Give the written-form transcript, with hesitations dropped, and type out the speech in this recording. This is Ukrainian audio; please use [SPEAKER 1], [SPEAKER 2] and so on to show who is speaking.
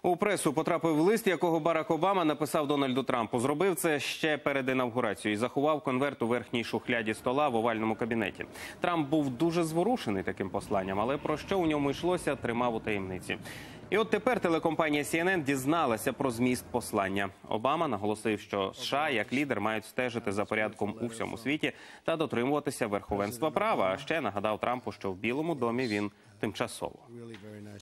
[SPEAKER 1] У пресу потрапив лист, якого Барак Обама написав Дональду Трампу. Зробив це ще перед інавгурацією і заховав конверт у верхній шухляді стола в овальному кабінеті. Трамп був дуже зворушений таким посланням, але про що у ньому йшлося, тримав у таємниці. І от тепер телекомпанія CNN дізналася про зміст послання. Обама наголосив, що США як лідер мають стежити за порядком у всьому світі та дотримуватися верховенства права. А ще нагадав Трампу, що в Білому домі він тимчасово.